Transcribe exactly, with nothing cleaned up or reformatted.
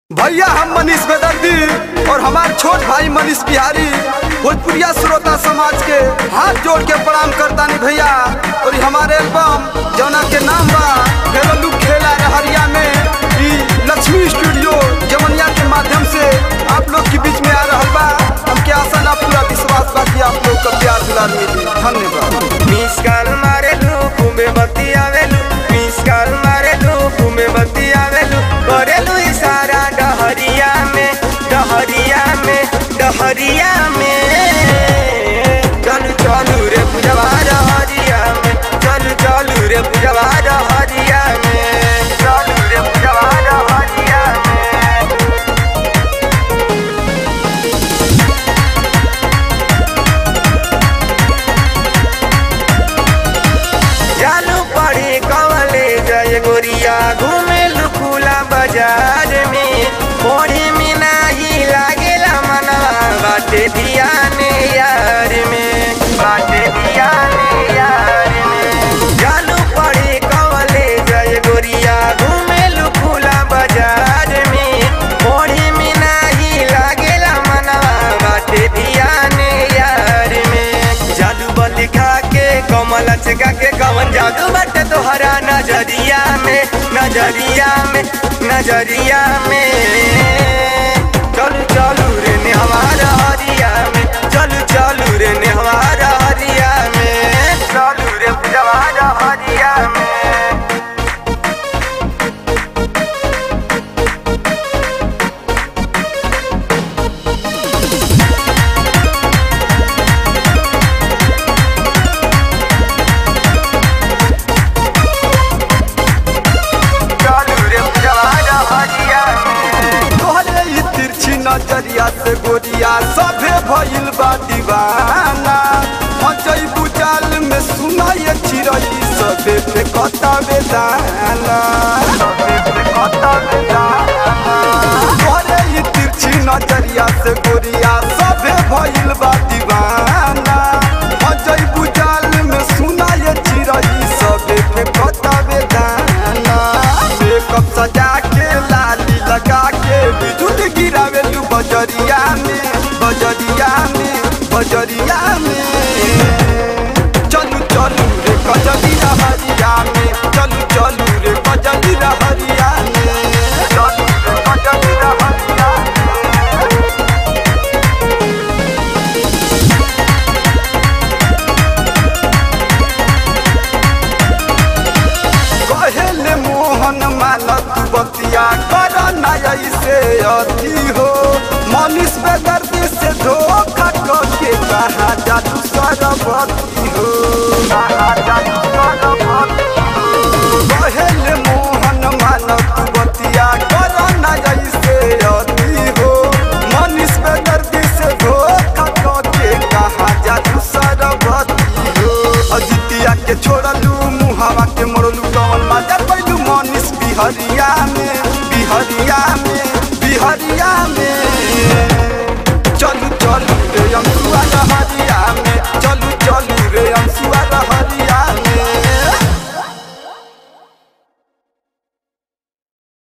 भैया हम मनीष बेदर्दी और हमारे छोट भाई मनीष बिहारी भोजपुरिया श्रोता समाज के हाथ जोड़ के प्रणाम करता नहीं भैया। और हमारे एल्बम जौना के नाम बा घरेलू खेला रहरिया में ई लक्ष्मी स्टूडियो जमनिया के माध्यम से आप लोग के बीच में आ रहा बा। हमके आशा ना पूरा विश्वास बा कि आप लोग का प्यार दुलार मिली। धन्यवाद। मिस कॉल मारे लू घूमे बत्ती आवेलू, मिस कॉल मारे लू घूमे बत्ती आवेलू, करेलू इशारा डहरिया में डहरिया में डहरिया में। चलू चलू रे पूजवा डहरिया में, चलू चलू रे पूजवा डहरिया में, चलू रे पूजवा डहरिया में। चालू पड़ी कवले जय गोरिया घूमेलू खुला बाजार में, मोड़ी में नाही लागेला मनवा बाटे ध्यान यार में, बाटे ध्यान यार में। चालू पड़ी कवले जय गोरिया घूमेलू खुला बाजार में, मोड़ी में नाही लागेला मनवा बाटे ध्यान यार में। जादू बल खा के कमल चका के कवन जादू बाटे तोहरा नजरिया में नजरिया में नजरिया में। चलू चलू रे नेहवारा हरिया में, चलू चलू रे नेहवारा हरिया में, चलू रे पूजवारा हरिया में। नजरिया से गोरिया सभे भइल बा दीवाना, मचई बुचाल में सुनाए चिरई सभे पे कता बेदाना, सभे पे कता बेदाना। तोरे ही तिरछी नजरिया से गोरिया सभे भइल बा दीवाना, मचई बुचाल में सुनाए चिरई सभे पे कता बेदाना। मेकअप सजा के लाली लगा के बिजुली गिरावे बजरिया में बजरिया में बजरिया में। चलू चलू रे कजली रहरिया में, चलू चलू रे कजली रहरिया में, चलू रे कजली रहरिया में। कहेले मोहन मानत बतिया कर नया से अति हो, मनीष बेदर्दी से धोखा करके कहा जादू सर